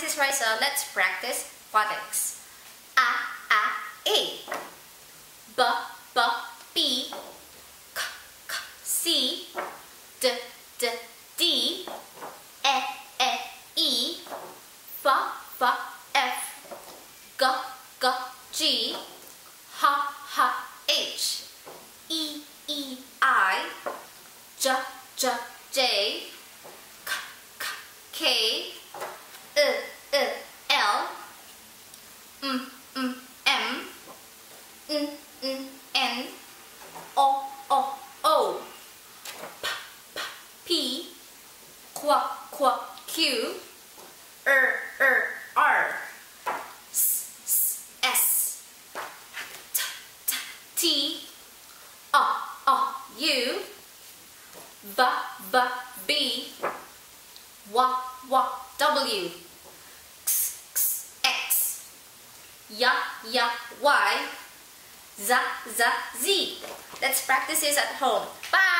practice right, so let's practice phonics. A, E. B, B, K, C, D, D, E, E, F, F, G, G, H, H, E, I, J, J, K, L, M, N, O, P, Q, R, S, T, U, B, W, X, Y, Z. Let's practice this at home. Bye!